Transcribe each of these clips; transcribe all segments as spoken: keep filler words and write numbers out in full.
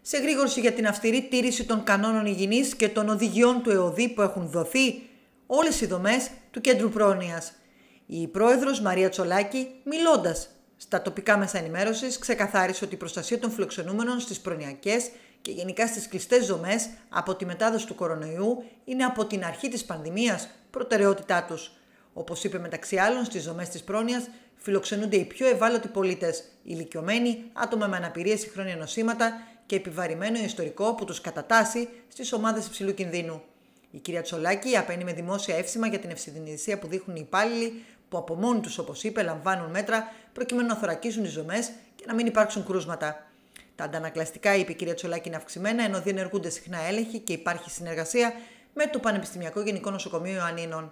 σε γρήγορση για την αυστηρή τήρηση των κανόνων υγιεινής και των οδηγιών του ΕΟΔΗ που έχουν δοθεί όλες οι δομές του κέντρου πρόνοιας. Η πρόεδρος Μαρία Τσολάκη, μιλώντας στα τοπικά μέσα ενημέρωσης, ξεκαθάρισε ότι η προστασία των φιλοξενούμενων στις προνοιακές και γενικά στις κλειστές δομές από τη μετάδοση του κορονοϊού είναι από την αρχή της πανδημίας προτεραιότητά τους. Όπως είπε μεταξύ άλλων, στις δομές της πρόνοιας φιλοξενούνται οι πιο ευάλωτοι πολίτες, ηλικιωμένοι, άτομα με αναπηρίες ή χρόνια νοσήματα και επιβαρημένο ιστορικό που τους κατατάσσει στις ομάδες υψηλού κινδύνου. Η κυρία Τσολάκη απένει με δημόσια εύσημα για την ευσυνειδησία που δείχνουν οι υπάλληλοι που από μόνοι τους, όπως είπε, λαμβάνουν μέτρα προκειμένου να θωρακίσουν τις δομές και να μην υπάρξουν κρούσματα. Τα αντανακλαστικά, είπε η κυρία Τσολάκη, είναι αυξημένα, ενώ διενεργούνται συχνά έλεγχοι και υπάρχει συνεργασία με το Πανεπιστημιακό Γενικό Νοσοκομείο Ιωαννίνων.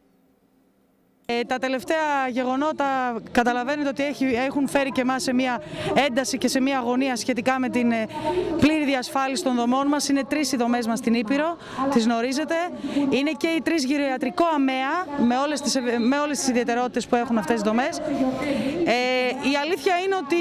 Ε, τα τελευταία γεγονότα καταλαβαίνετε ότι έχει, έχουν φέρει και εμάς σε μια ένταση και σε μια αγωνία σχετικά με την ε, πλήρη διασφάλιση των δομών μας. Είναι τρεις οι δομές μας στην Ήπειρο, τις γνωρίζετε. Είναι και οι τρεις γυριατρικό αμαία με όλες τις, με όλες τις ιδιαιτερότητες που έχουν αυτές τις δομές. Ε, η αλήθεια είναι ότι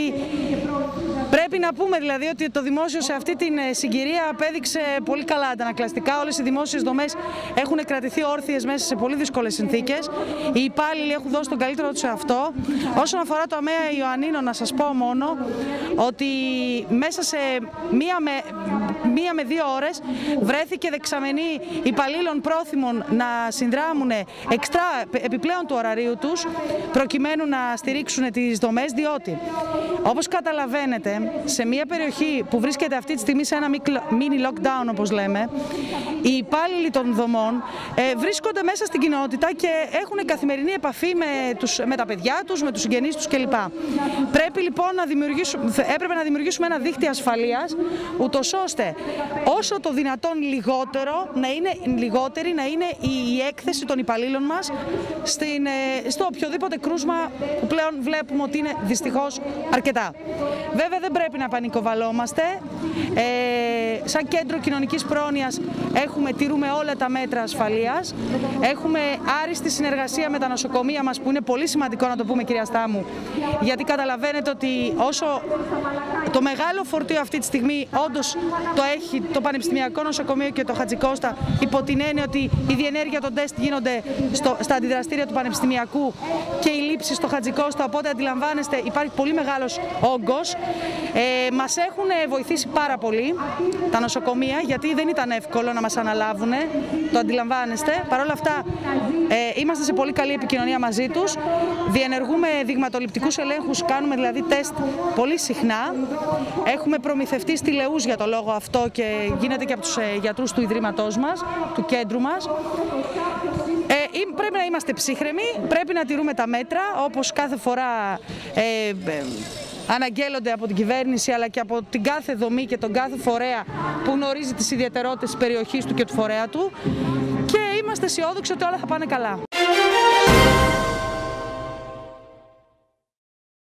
πρέπει να πούμε δηλαδή ότι το δημόσιο σε αυτή την συγκυρία απέδειξε πολύ καλά αντανακλαστικά. Όλες οι δημόσιες δομές έχουν κρατηθεί όρθιες μέσα σε πολύ δύσκολες συνθήκες. Οι υπάλληλοι έχουν δώσει τον καλύτερο τους σε αυτό. Όσον αφορά το αμαία Ιωαννίνων, να σας πω μόνο ότι μέσα σε μία με, μία με δύο ώρες βρέθηκε δεξαμενή υπαλλήλων πρόθυμων να συνδράμουν εξτρά επιπλέον του ωραρίου τους προκειμένου να στηρίξουν τις δομές, διότι όπως καταλαβαίνετε σε μία περιοχή που βρίσκεται αυτή τη στιγμή σε ένα mini lockdown όπως λέμε, οι υπάλληλοι των δομών ε, βρίσκονται μέσα στην κοινότητα και έχουν καθημερινή επαφή με, τους, με τα παιδιά τους, με τους συγγενείς τους κλπ. Πρέπει λοιπόν να δημιουργήσουμε, έπρεπε να δημιουργήσουμε ένα δίχτυ ασφαλείας, ούτως ώστε όσο το δυνατόν λιγότερο να είναι, λιγότερη να είναι η, η έκθεση των υπαλλήλων μας στην, στο οποιοδήποτε κρούσμα που πλέον βλέπουμε ότι είναι δυστυχώς αρκετά. Βέβαια δεν πρέπει να πανικοβαλόμαστε. Ε, σαν κέντρο κοινωνικής πρόνοιας έχουμε, τηρούμε όλα τα μέτρα ασφαλείας. Έχουμε άριστη συνεργασία με τα νοσοκομεία μας που είναι πολύ σημαντικό να το πούμε, κυρία Στάμου, γιατί καταλαβαίνετε ότι όσο το μεγάλο φορτίο αυτή τη στιγμή όντως το έχει το Πανεπιστημιακό Νοσοκομείο και το Χατζικώστα, υπό την έννοια ότι η διενέργεια των τεστ γίνονται στο, στα αντιδραστήρια του Πανεπιστημιακού και η λήψη στο Χατζικώστα, οπότε αντιλαμβάνεστε υπάρχει πολύ μεγάλος όγκος. Ε, μας έχουν βοηθήσει πάρα πολύ τα νοσοκομεία, γιατί δεν ήταν εύκολο να μας αναλάβουν, το αντιλαμβάνεστε. Παρ' όλα αυτά ε, είμαστε σε πολύ καλή επικοινωνία μαζί τους, διενεργούμε δειγματοληπτικούς ελέγχους, κάνουμε δηλαδή τεστ πολύ συχνά. Έχουμε προμηθευτεί στηλεούς για το λόγο αυτό και γίνεται και από τους γιατρούς του Ιδρύματός μας, του κέντρου μας. Ε, πρέπει να είμαστε ψύχρεμοι, πρέπει να τηρούμε τα μέτρα, όπως κάθε φορά ε, ε, αναγγέλλονται από την κυβέρνηση αλλά και από την κάθε δομή και τον κάθε φορέα που γνωρίζει τις ιδιαιτερότητες της περιοχής του και του φορέα του, και είμαστε αισιόδοξοι ότι όλα θα πάνε καλά.